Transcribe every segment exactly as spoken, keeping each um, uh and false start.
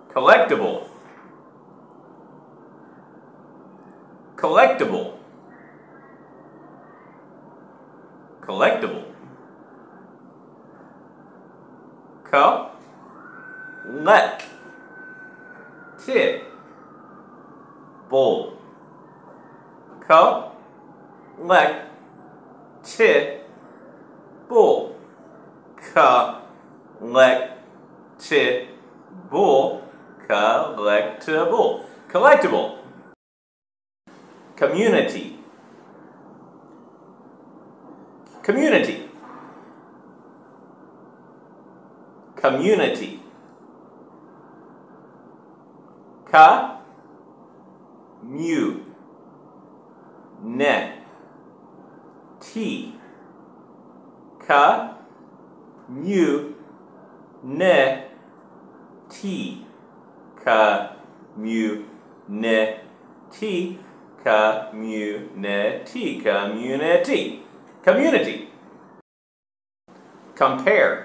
collectible, collectible, collectible, collectible, collectible, collectible, collectible, collectible, community, community, community, ca, mu, ne, t, ca, mu, ne, t, ca, mu, ne, t, community, community, community, compare,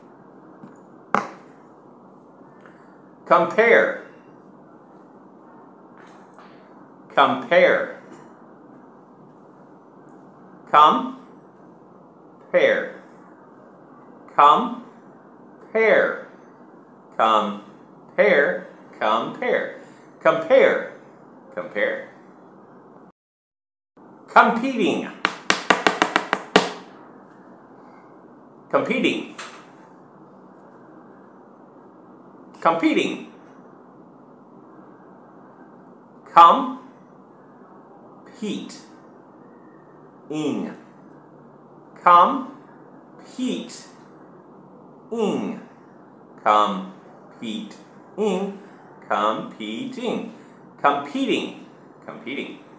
compare, compare, compare, compare, compare, compare, compare, compare, competing, competing, competing, compete, ing, compete, ing, compete, ing, competing, competing, competing.